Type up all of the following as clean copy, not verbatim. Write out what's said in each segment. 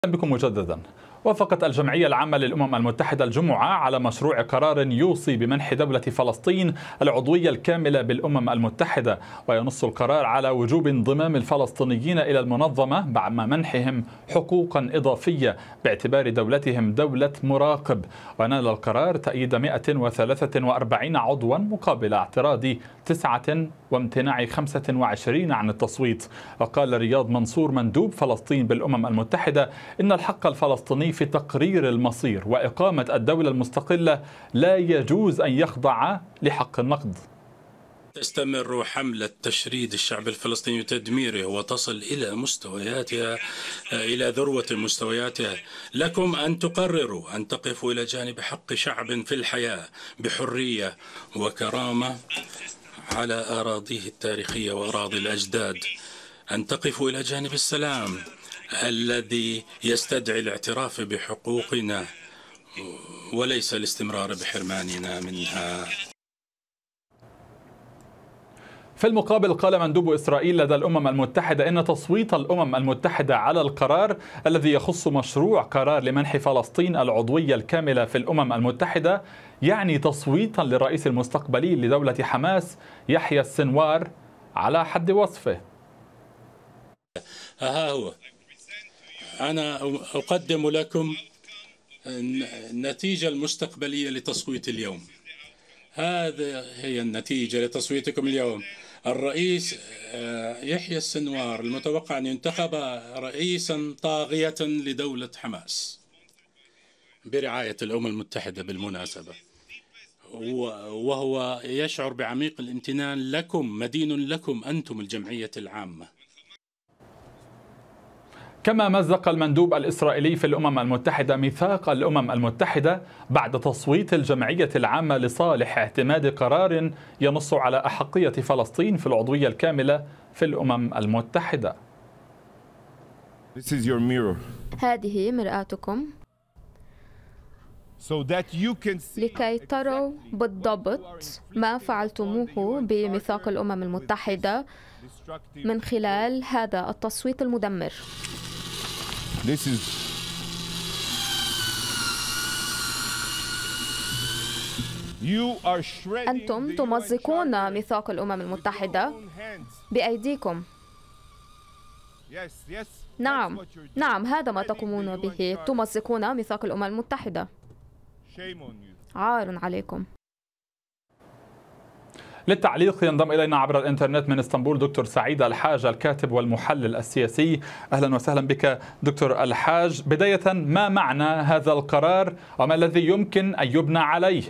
بكم مجددا. وافقت الجمعية العامة للأمم المتحدة الجمعة على مشروع قرار يوصي بمنح دولة فلسطين العضوية الكاملة بالأمم المتحدة، وينص القرار على وجوب انضمام الفلسطينيين إلى المنظمة بعد منحهم حقوقا إضافية باعتبار دولتهم دولة مراقب. ونال القرار تأييد 143 عضوا مقابل اعتراض 9 وامتناع 25 عن التصويت. وقال رياض منصور مندوب فلسطين بالأمم المتحدة إن الحق الفلسطيني في تقرير المصير وإقامة الدولة المستقلة لا يجوز أن يخضع لحق النقد. تستمر حملة تشريد الشعب الفلسطيني وتدميره وتصل إلى مستوياتها، إلى ذروة مستوياتها. لكم أن تقرروا أن تقفوا إلى جانب حق شعب في الحياة بحرية وكرامة على أراضيه التاريخية وأراضي الأجداد، أن تقفوا إلى جانب السلام الذي يستدعي الاعتراف بحقوقنا وليس الاستمرار بحرماننا منها. في المقابل قال مندوب إسرائيل لدى الأمم المتحدة إن تصويت الأمم المتحدة على القرار الذي يخص مشروع قرار لمنح فلسطين العضوية الكاملة في الأمم المتحدة يعني تصويتا للرئيس المستقبلي لدولة حماس يحيى السنوار على حد وصفه. ها هو أنا أقدم لكم النتيجة المستقبلية لتصويت اليوم. هذه هي النتيجة لتصويتكم اليوم. الرئيس يحيى السنوار المتوقع أن ينتخب رئيسا طاغية لدولة حماس برعاية الأمم المتحدة بالمناسبة، وهو يشعر بعميق الامتنان لكم، مدين لكم أنتم الجمعية العامة. كما مزق المندوب الإسرائيلي في الأمم المتحدة ميثاق الأمم المتحدة بعد تصويت الجمعية العامة لصالح اعتماد قرار ينص على أحقية فلسطين في العضوية الكاملة في الأمم المتحدة. هذه مرآتكم لكي تروا بالضبط ما فعلتموه بميثاق الأمم المتحدة من خلال هذا التصويت المدمر. أنتم تمزقون ميثاق الأمم المتحدة بأيديكم. نعم، هذا ما تقومون به، تمزقون ميثاق الأمم المتحدة. عار عليكم. للتعليق ينضم إلينا عبر الإنترنت من اسطنبول دكتور سعيد الحاج الكاتب والمحلل السياسي. أهلا وسهلا بك دكتور الحاج. بداية، ما معنى هذا القرار وما الذي يمكن أن يبنى عليه؟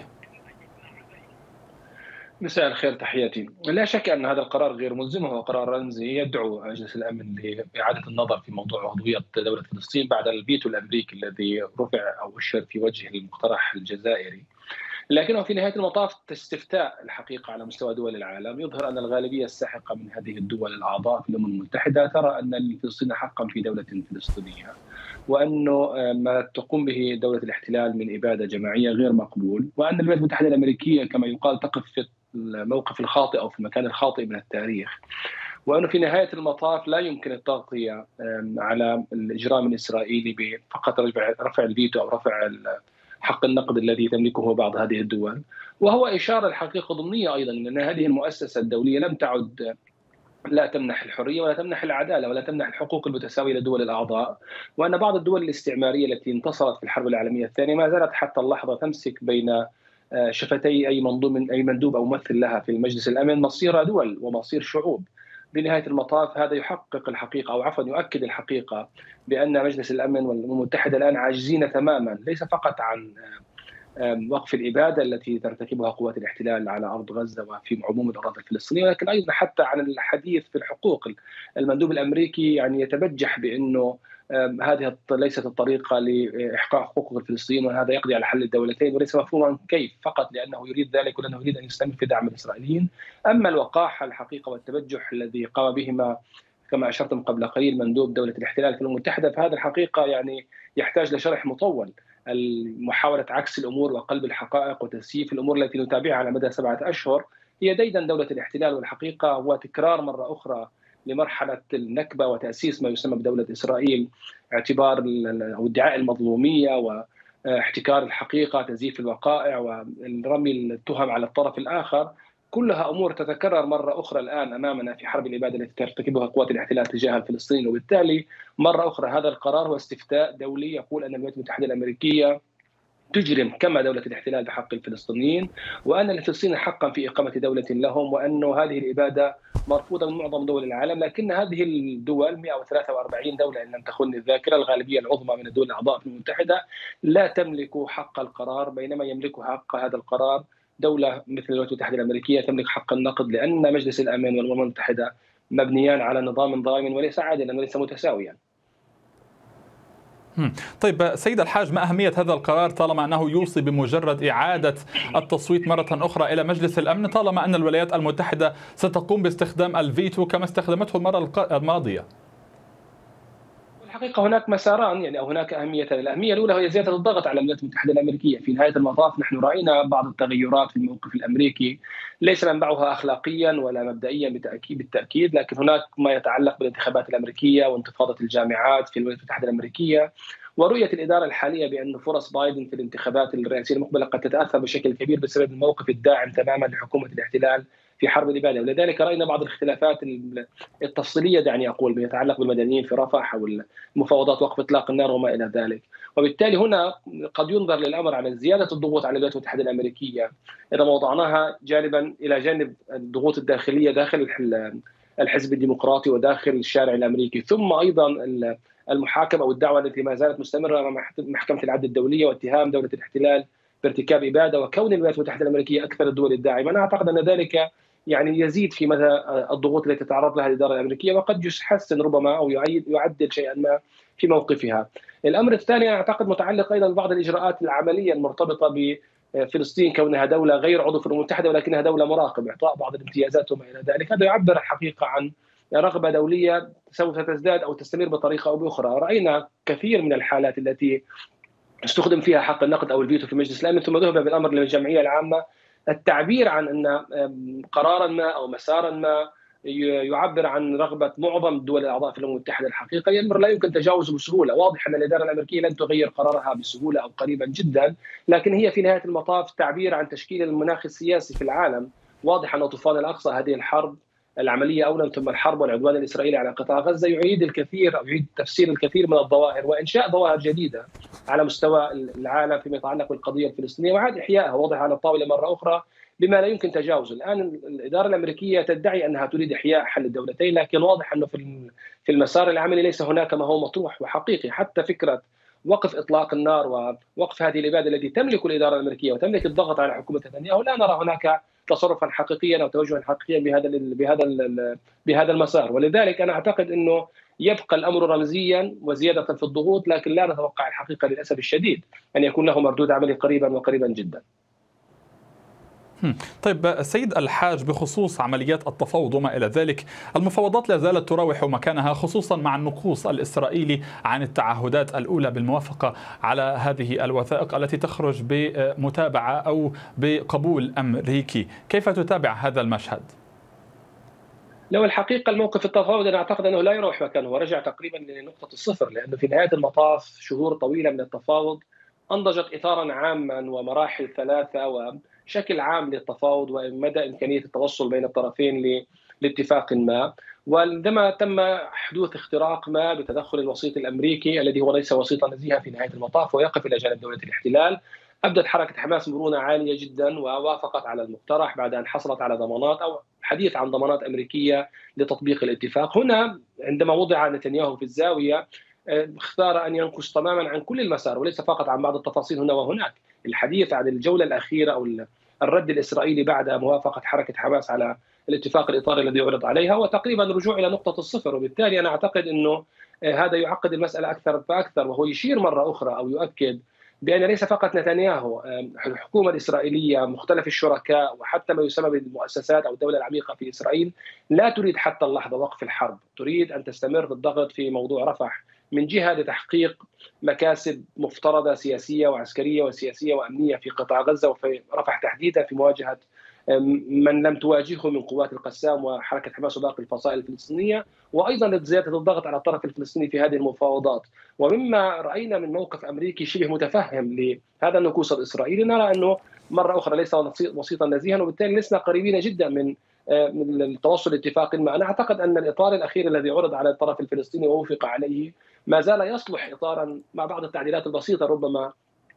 مساء الخير، تحياتي. لا شك أن هذا القرار غير ملزم، هو قرار رمزي يدعو مجلس الأمن لإعادة النظر في موضوع عضوية دولة فلسطين بعد الفيتو الأمريكي الذي رفع أو أشر في وجه المقترح الجزائري. لكنه في نهاية المطاف استفتاء الحقيقة على مستوى دول العالم يظهر أن الغالبية الساحقة من هذه الدول الأعضاء في الأمم المتحدة ترى أن لفلسطين حقا في دولة فلسطينية، وأنه ما تقوم به دولة الاحتلال من إبادة جماعية غير مقبول، وأن الولايات المتحدة الأمريكية كما يقال تقف في الموقف الخاطئ أو في المكان الخاطئ من التاريخ، وأنه في نهاية المطاف لا يمكن التغطية على الإجرام الإسرائيلي بفقط رفع الفيتو أو رفع حق النقد الذي تملكه بعض هذه الدول. وهو إشارة الحقيقة ضمنية أيضا أن هذه المؤسسة الدولية لم تعد لا تمنح الحرية ولا تمنح العدالة ولا تمنح الحقوق المتساوية لدول الأعضاء، وأن بعض الدول الاستعمارية التي انتصرت في الحرب العالمية الثانية ما زالت حتى اللحظة تمسك بين شفتي أي مندوب أو ممثل لها في المجلس الأمن مصير دول ومصير شعوب. بنهاية المطاف هذا يحقق الحقيقة أو عفوا يؤكد الحقيقة بأن مجلس الأمن والأمم المتحدة الآن عاجزين تماما، ليس فقط عن وقف الإبادة التي ترتكبها قوات الاحتلال على أرض غزة وفي عموم الأراضي الفلسطينية، ولكن أيضا حتى عن الحديث في الحقوق. المندوب الأمريكي يعني يتبجح بأنه هذه ليست الطريقة لإحقاق حقوق الفلسطينيين، وهذا يقضي على حل الدولتين، وليس مفهوما كيف، فقط لأنه يريد ذلك ولأنه يريد أن يستمر في دعم الإسرائيليين. أما الوقاحة الحقيقة والتبجح الذي قام بهما كما أشرتم قبل قليل مندوب دولة الاحتلال في الأمم المتحدة، فهذا الحقيقة يعني يحتاج لشرح مطول. محاولة عكس الأمور وقلب الحقائق وتسييف الأمور التي نتابعها على مدى 7 أشهر هي ديدا دولة الاحتلال، والحقيقة هو تكرار مرة أخرى لمرحلة النكبة وتأسيس ما يسمى بدولة إسرائيل، اعتبار أو ادعاء المظلومية واحتكار الحقيقة، تزييف الوقائع ورمي التهم على الطرف الآخر، كلها أمور تتكرر مرة أخرى الآن أمامنا في حرب الإبادة التي ترتكبها قوات الاحتلال تجاه الفلسطينيين. وبالتالي مرة أخرى هذا القرار هو استفتاء دولي يقول أن الولايات المتحدة الأمريكية تجرم كما دولة الاحتلال بحق الفلسطينيين، وأن الفلسطينيين حقا في إقامة دولة لهم، وأن هذه الإبادة مرفوضة من معظم دول العالم. لكن هذه الدول 143 دولة إن لم تخن الذاكرة، الغالبية العظمى من الدول الأعضاء في الأمم المتحدة، لا تملك حق القرار، بينما يملك حق هذا القرار دولة مثل الولايات المتحدة الأمريكية تملك حق النقد، لأن مجلس الأمن والأمم المتحدة مبنيان على نظام ضامن وليس عادلا وليس متساويا. طيب سيد الحاج، ما أهمية هذا القرار طالما أنه يوصي بمجرد إعادة التصويت مرة أخرى إلى مجلس الأمن، طالما أن الولايات المتحدة ستقوم باستخدام الفيتو كما استخدمته المرة الماضية؟ الحقيقة هناك مساران، يعني أو هناك أهميتان. الأهمية الأولى هي زيادة الضغط على الولايات المتحدة الأمريكية. في نهاية المطاف نحن رأينا بعض التغيرات في الموقف الأمريكي ليس منبعها أخلاقيا ولا مبدئيا بالتأكيد، لكن هناك ما يتعلق بالانتخابات الأمريكية وانتفاضة الجامعات في الولايات المتحدة الأمريكية، ورؤية الإدارة الحالية بأن فرص بايدن في الانتخابات الرئاسية المقبلة قد تتأثر بشكل كبير بسبب الموقف الداعم تماما لحكومة الاحتلال في حرب الإبادة. ولذلك رأينا بعض الاختلافات التفصيلية دعني أقول ما يتعلق بالمدنيين في رفح أو المفاوضات وقف إطلاق النار وما إلى ذلك. وبالتالي هنا قد ينظر للأمر على زيادة الضغوط على الولايات المتحدة الأمريكية إذا وضعناها جانبا إلى جانب الضغوط الداخلية داخل الحزب الديمقراطي وداخل الشارع الأمريكي، ثم أيضا المحاكمة أو الدعوة التي ما زالت مستمرة أمام محكمة العدل الدولية واتهام دولة الاحتلال بارتكاب إبادة، وكون الولايات المتحدة الأمريكية أكثر الدول الداعمة. أنا أعتقد أن ذلك يعني يزيد في مدى الضغوط التي تتعرض لها الإدارة الأمريكية، وقد يحسن ربما أو يعدل شيئا ما في موقفها. الأمر الثاني أعتقد متعلق أيضا ببعض الإجراءات العملية المرتبطة بفلسطين كونها دولة غير عضو في الأمم المتحدة ولكنها دولة مراقب، إعطاء بعض الامتيازات وما إلى ذلك. هذا يعبر الحقيقة عن رغبة دولية سوف تزداد أو تستمر بطريقة أو بأخرى. رأينا كثير من الحالات التي استخدم فيها حق النقد أو الفيتو في مجلس الأمن ثم ذهب بالأمر للجمعية العامة، التعبير عن أن قرارا ما أو مسارا ما يعبر عن رغبة معظم الدول الأعضاء في الأمم المتحدة. الحقيقة الأمر لا يمكن تجاوزه بسهولة. واضح أن الإدارة الأمريكية لن تغير قرارها بسهولة أو قريبا جدا، لكن هي في نهاية المطاف تعبير عن تشكيل المناخ السياسي في العالم. واضح أن طوفان الأقصى، هذه الحرب العملية أولا ثم الحرب والعدوان الإسرائيلي على قطاع غزة، يعيد الكثير أو يعيد تفسير الكثير من الظواهر وإنشاء ظواهر جديدة على مستوى العالم فيما يتعلق بالقضية الفلسطينية وعاد إحيائها وضعها على الطاولة مرة أخرى بما لا يمكن تجاوزه. الآن الإدارة الأمريكية تدعي أنها تريد إحياء حل الدولتين، لكن واضح أنه في المسار العملي ليس هناك ما هو مطروح وحقيقي. حتى فكرة وقف إطلاق النار ووقف هذه الإبادة التي تملك الإدارة الأمريكية وتملك الضغط على حكومة نتنياهو، لا نرى هناك تصرفا حقيقيا أو توجها حقيقيا بهذا المسار. ولذلك أنا أعتقد أنه يبقى الأمر رمزيا وزيادة في الضغوط، لكن لا نتوقع الحقيقة للأسف الشديد أن يكون له مردود عملي قريبا وقريبا جدا. طيب سيد الحاج، بخصوص عمليات التفاوض وما إلى ذلك، المفاوضات لا زالت تراوح مكانها خصوصا مع النقوص الإسرائيلي عن التعهدات الأولى بالموافقة على هذه الوثائق التي تخرج بمتابعة أو بقبول أمريكي. كيف تتابع هذا المشهد؟ لو الحقيقة الموقف التفاوض أنا أعتقد أنه لا يروح مكانه ورجع تقريبا لنقطة الصفر، لأنه في نهاية المطاف شهور طويلة من التفاوض أنضجت إطارا عاما ومراحل ثلاثة وشكل عام للتفاوض ومدى إمكانية التوصل بين الطرفين لاتفاق ما. وعندما تم حدوث اختراق ما بتدخل الوسيط الأمريكي الذي هو ليس وسيطا نزيها في نهاية المطاف ويقف إلى جانب دولة الاحتلال، أبدت حركة حماس مرونة عالية جدا ووافقت على المقترح بعد أن حصلت على ضمانات أو حديث عن ضمانات أمريكية لتطبيق الاتفاق. هنا عندما وضع نتنياهو في الزاوية اختار أن ينقص تماما عن كل المسار وليس فقط عن بعض التفاصيل هنا وهناك. الحديث عن الجولة الأخيرة أو الرد الإسرائيلي بعد موافقة حركة حماس على الاتفاق الإطاري الذي عرض عليها وتقريبا رجوع إلى نقطة الصفر. وبالتالي أنا أعتقد أنه هذا يعقد المسألة أكثر فأكثر، وهو يشير مرة أخرى أو يؤكد بأن ليس فقط نتنياهو، الحكومة الإسرائيلية مختلف الشركاء وحتى ما يسمى بالمؤسسات أو الدولة العميقة في إسرائيل لا تريد حتى اللحظة وقف الحرب، تريد أن تستمر بالضغط في موضوع رفح من جهة لتحقيق مكاسب مفترضة سياسية وعسكرية وسياسية وأمنية في قطاع غزة وفي رفح تحديدا في مواجهة من لم تواجهه من قوات القسام وحركة حماس وباقي الفصائل الفلسطينية، وأيضا لزيادة الضغط على الطرف الفلسطيني في هذه المفاوضات. ومما رأينا من موقف أمريكي شبه متفهم لهذا النكوص الإسرائيلي، نرى أنه مرة أخرى ليس وسيطا نزيها، وبالتالي لسنا قريبين جدا من التوصل لاتفاق ما. أنا أعتقد أن الإطار الأخير الذي عرض على الطرف الفلسطيني ووافق عليه ما زال يصلح إطارا مع بعض التعديلات البسيطة ربما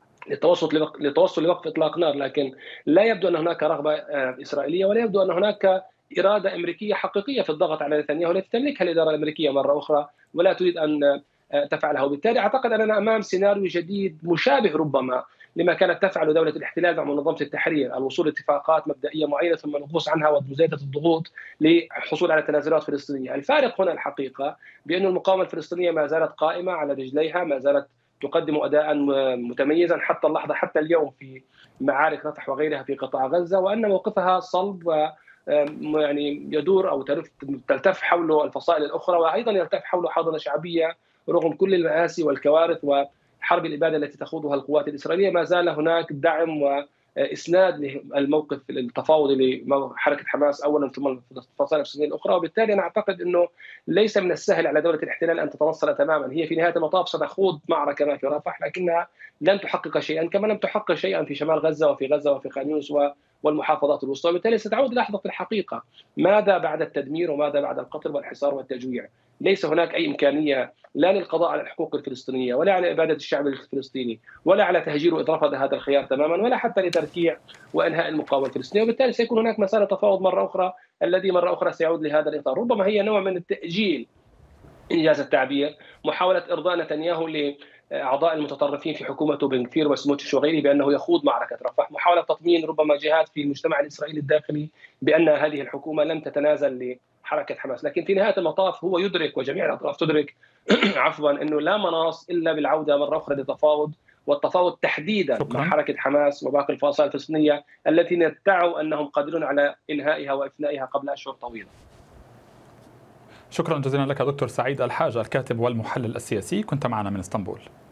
للتوصل لوقف إطلاق نار، لكن لا يبدو أن هناك رغبة إسرائيلية ولا يبدو أن هناك إرادة أمريكية حقيقية في الضغط على نتنياهو التي تملكها الإدارة الأمريكية مرة أخرى ولا تريد أن تفعلها. وبالتالي أعتقد أننا أمام سيناريو جديد مشابه ربما لما كانت تفعل دولة الاحتلال مع منظمة التحرير، الوصول لاتفاقات مبدئية معينة ثم النقوص عنها وزيادة الضغوط للحصول على تنازلات فلسطينية. الفارق هنا الحقيقة بأن المقاومة الفلسطينية ما زالت قائمة على رجليها، ما زالت تقدم أداء متميزا حتى اللحظة، حتى اليوم في معارك رفح وغيرها في قطاع غزة، وأن موقفها صلب و يعني يدور أو تلتف حول الفصائل الأخرى، وأيضا يلتف حول حاضنة شعبية رغم كل المآسي والكوارث وحرب الإبادة التي تخوضها القوات الإسرائيلية. ما زال هناك دعم وإسناد للموقف التفاوضي لحركة حماس أولا ثم الفصائل الفلسطينية الأخرى. وبالتالي أنا أعتقد أنه ليس من السهل على دولة الاحتلال أن تتنصل تماما. هي في نهاية المطاف ستخوض معركة ما في رفح، لكنها لن تحقق شيئا، كما لم تحقق شيئا في شمال غزة وفي خان يونس والمحافظات الوسطى. وبالتالي ستعود لحظة الحقيقة، ماذا بعد التدمير وماذا بعد القتل والحصار والتجويع. ليس هناك أي إمكانية لا للقضاء على الحقوق الفلسطينية ولا على إبادة الشعب الفلسطيني ولا على تهجير وإذ رفض هذا الخيار تماما ولا حتى لتركيع وإنهاء المقاومة الفلسطينية. وبالتالي سيكون هناك مسار تفاوض مرة أخرى الذي مرة أخرى سيعود لهذا الإطار. ربما هي نوع من التأجيل إنجاز التعبير، محاولة إرضاء نتنياهو لأعضاء المتطرفين في حكومته بن كفير وسموتريتش وغيره بأنه يخوض معركة رفح، محاولة تطمين ربما جهات في المجتمع الإسرائيلي الداخلي بأن هذه الحكومة لم تتنازل لحركة حماس. لكن في نهاية المطاف هو يدرك وجميع الأطراف تدرك عفوا أنه لا مناص إلا بالعودة مرة أخرى للتفاوض، والتفاوض تحديدا مع حركة حماس وباقي الفصائل الفلسطينية التي ندعوا أنهم قادرون على إنهائها وإفنائها قبل أشهر طويلة. شكرا جزيلا لك دكتور سعيد الحاج، الكاتب والمحلل السياسي، كنت معنا من اسطنبول.